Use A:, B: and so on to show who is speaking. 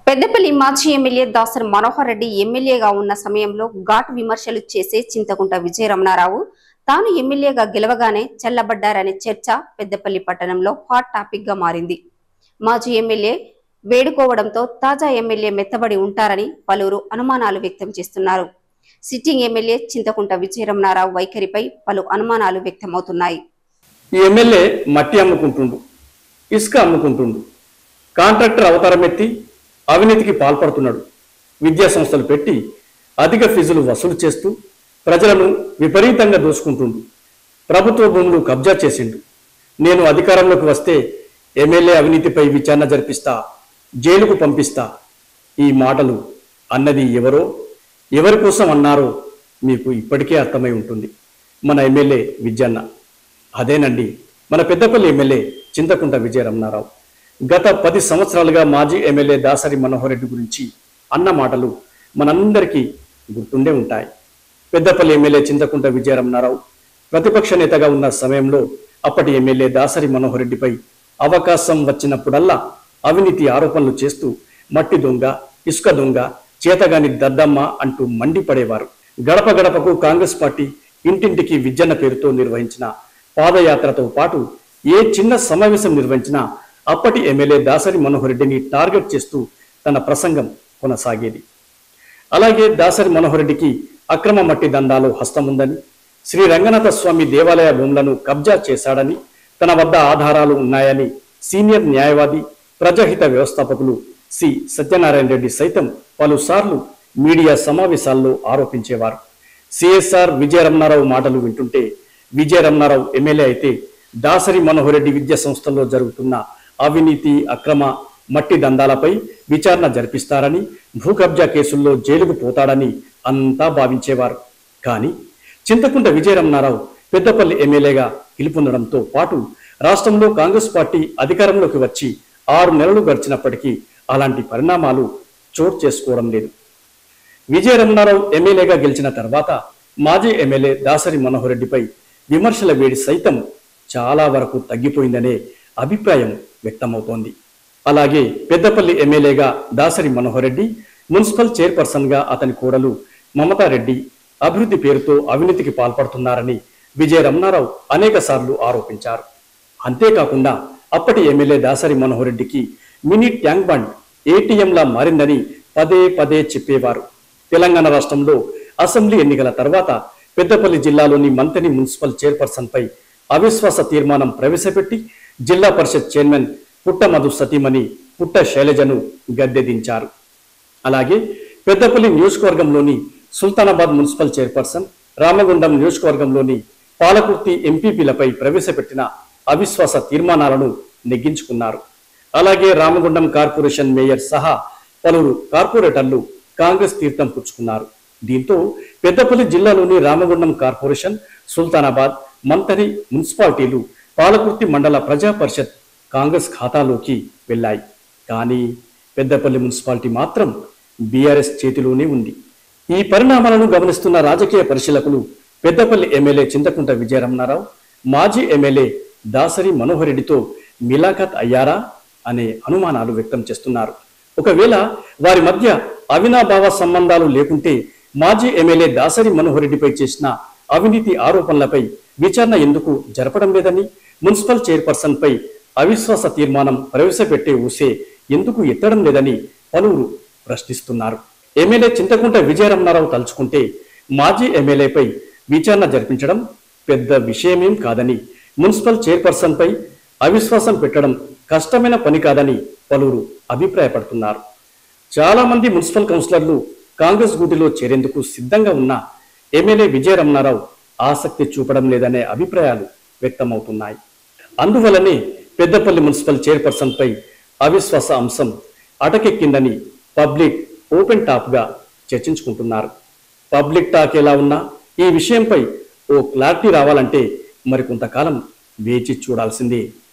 A: పెద్దపల్లి మాజీ ఎమ్మెల్యే దాసరి మనోహర్ రెడ్డి ఎమ్మెల్యేగా ఉన్న సమయంలో ఘాటు విమర్శలు చేసే చింతకుంట విజయరమణారావు తాను ఎమ్మెల్యేగా గెలవగానే చల్లబడ్డారనే చర్చ పెద్దపల్లి పట్టణంలో హాట్ టాపిక్ గా మారింది. మాజీ ఎమ్మెల్యే వేడుకోవడంతో తాజా ఎమ్మెల్యే మెత్తబడి ఉంటారని పలువురు అనుమానాలు వ్యక్తం చేస్తున్నారు. సిట్టింగ్ ఎమ్మెల్యే చింతకుంట విజయరమణారావు వైఖరిపై పలు అనుమానాలు వ్యక్తమవుతున్నాయి.
B: ఈ ఎమ్మెల్యే మట్టి అమ్ముకుంటుండు, ఇసుక అమ్ముకుంటుండు, కాంట్రాక్టర్ అవతారం ఎత్తి అవినీతికి పాల్పడుతున్నాడు. విద్యా సంస్థలు పెట్టి అధిక ఫీజులు వసూలు చేస్తూ ప్రజలను విపరీతంగా దోసుకుంటుండు. ప్రభుత్వ భూములు కబ్జా చేసిండు. నేను అధికారంలోకి వస్తే ఎమ్మెల్యే అవినీతిపై విచారణ జరిపిస్తా, జైలుకు పంపిస్తా. ఈ మాటలు అన్నది ఎవరో, ఎవరి కోసం అన్నారో మీకు ఇప్పటికే అర్థమై ఉంటుంది. మన ఎమ్మెల్యే విజయన్న అదేనండి, మన పెద్దపల్లి ఎమ్మెల్యే చింతకుంట విజయరమణారావు. గత 10 సంవత్సరాలుగా మాజీ ఎమ్మెల్యే దాసరి మనోహర్ రెడ్డి గురించి అన్న మాటలు మనందరికీ గుర్తుండే ఉంటాయి. పెద్దపల్లి ఎమ్మెల్యే చింతకుంట విజయరమణారావు ప్రతిపక్ష నేతగా ఉన్న సమయంలో అప్పటి ఎమ్మెల్యే దాసరి మనోహర్ రెడ్డిపై అవకాశం వచ్చినప్పుడల్లా అవినీతి ఆరోపణలు చేస్తూ మట్టి దొంగ, ఇసుక దొంగ, చేతగాని దద్దమ్మ అంటూ మండిపడేవారు. గడప గడపకు కాంగ్రెస్ పార్టీ ఇంటింటికి విజయన్న పేరుతో నిర్వహించిన పాదయాత్రతో పాటు ఏ చిన్న సమావేశం నిర్వహించినా అప్పటి ఎమ్మెల్యే దాసరి మనోహర్ రెడ్డిని టార్గెట్ చేస్తూ తన ప్రసంగం కొనసాగేది. అలాగే దాసరి మనోహర్ రెడ్డికి అక్రమ మట్టి దందాలో హస్తముందని, శ్రీ రంగనాథ స్వామి దేవాలయ భూములను కబ్జా చేశాడని, తన వద్ద ఆధారాలు ఉన్నాయని సీనియర్ న్యాయవాది, ప్రజాహిత వ్యవస్థాపకులు సి సత్యనారాయణ రెడ్డి సైతం పలుసార్లు మీడియా సమావేశాల్లో ఆరోపించేవారు. సిఎస్ఆర్ విజయరమణారావు మాటలు వింటుంటే విజయరమణారావు ఎమ్మెల్యే అయితే దాసరి మనోహర్ రెడ్డి విద్యా సంస్థల్లో జరుగుతున్న అవినీతి, అక్రమ మట్టి దందాలపై విచారణ జరిపిస్తారని, భూ కబ్జా కేసుల్లో జైలుకు పోతాడని అంతా భావించేవారు. కానీ చింతకుంట విజయరమణారావు పెద్దపల్లి ఎమ్మెల్యేగా గెలుపొందడంతో పాటు రాష్ట్రంలో కాంగ్రెస్ పార్టీ అధికారంలోకి వచ్చి 6 నెలలు గడిచినప్పటికీ అలాంటి పరిణామాలు చోటు చేసుకోవడం లేదు. విజయరమణారావు ఎమ్మెల్యేగా గెలిచిన తర్వాత మాజీ ఎమ్మెల్యే దాసరి మనోహర్ రెడ్డిపై విమర్శల వేడి సైతం చాలా వరకు తగ్గిపోయిందనే అభిప్రాయం వ్యక్తమవుతోంది. అలాగే పెద్దపల్లి ఎమ్మెల్యేగా దాసరి మనోహర్ రెడ్డి, మున్సిపల్ చైర్పర్సన్గా అతని కోడలు మమతారెడ్డి అభివృద్ధి పేరుతో అవినీతికి పాల్పడుతున్నారని విజయరమణారావు అనేక సార్లు ఆరోపించారు. అంతేకాకుండా అప్పటి ఎమ్మెల్యే దాసరి మనోహర్ రెడ్డికి మినీ ట్యాంక్ బండ్ ఏటీఎంలా మారిందని పదే పదే చెప్పేవారు. తెలంగాణ రాష్ట్రంలో అసెంబ్లీ ఎన్నికల తర్వాత పెద్దపల్లి జిల్లాలోని మంతని మున్సిపల్ చైర్పర్సన్ పై అవిశ్వాస తీర్మానం ప్రవేశపెట్టి జిల్లా పరిషత్ చైర్మన్ పుట్ట మధు సతీమణి పుట్ట శైలజను గద్దెదించారు. అలాగే పెద్దపల్లి నియోజకవర్గంలోని సుల్తానాబాద్ మున్సిపల్ చైర్పర్సన్, రామగుండం నియోజకవర్గంలోని పాలకుర్తి ఎంపీపీలపై ప్రవేశపెట్టిన అవిశ్వాస తీర్మానాలను నెగ్గించుకున్నారు. అలాగే రామగుండం కార్పొరేషన్ మేయర్ సహా పలువురు కార్పొరేటర్లు కాంగ్రెస్ తీర్థం పుచ్చుకున్నారు. దీంతో పెద్దపల్లి జిల్లాలోని రామగుండం కార్పొరేషన్, సుల్తానాబాద్, మంతని మున్సిపాలిటీలు పాలకుర్తి మండల ప్రజా పరిషత్ కాంగ్రెస్ ఖాతాలోకి వెళ్ళాయి. కానీ పెద్దపల్లి మున్సిపాలిటీ మాత్రం బీఆర్ఎస్ చేతిలోనే ఉంది. ఈ పరిణామాలను గమనిస్తున్న రాజకీయ పరిశీలకులు పెద్దపల్లి ఎమ్మెల్యే చింతకుంట విజయరమణారావు మాజీ ఎమ్మెల్యే దాసరి మనోహర్ రెడ్డితో మిలాఖత్ అయ్యారా అనే అనుమానాలు వ్యక్తం చేస్తున్నారు. ఒకవేళ వారి మధ్య అవినాభావ సంబంధాలు లేకుంటే మాజీ ఎమ్మెల్యే దాసరి మనోహర్ రెడ్డిపై చేసిన అవినీతి ఆరోపణలపై విచారణ ఎందుకు జరపడం లేదని, మున్సిపల్ చైర్పర్సన్ పై అవిశ్వాస తీర్మానం ప్రవేశపెట్టే ఊసే ఎందుకు ఎత్తడం లేదని పలువురు ప్రశ్నిస్తున్నారు. ఎమ్మెల్యే చింతకుంట విజయరమణారావు తలుచుకుంటే మాజీ ఎమ్మెల్యేపై విచారణ జరిపించడం పెద్ద విషయమేం కాదని, మున్సిపల్ చైర్పర్సన్ పై అవిశ్వాసం పెట్టడం కష్టమైన పని కాదని పలువురు అభిప్రాయపడుతున్నారు. చాలా మంది మున్సిపల్ కౌన్సిలర్లు కాంగ్రెస్ గూటిలో చేరేందుకు సిద్ధంగా ఉన్న ఎమ్మెల్యే విజయరమణారావు ఆసక్తి చూపడం లేదనే అభిప్రాయాలు వ్యక్తమవుతున్నాయి. అందువల్లనే పెద్దపల్లి మున్సిపల్ చైర్పర్సన్ పై అవిశ్వాస అంశం అటకెక్కిందని పబ్లిక్ ఓపెన్ టాప్ గా చర్చించుకుంటున్నారు. పబ్లిక్ టాక్ ఎలా ఉన్నా ఈ విషయంపై ఓ క్లారిటీ రావాలంటే మరికొంతకాలం వేచి చూడాల్సిందే.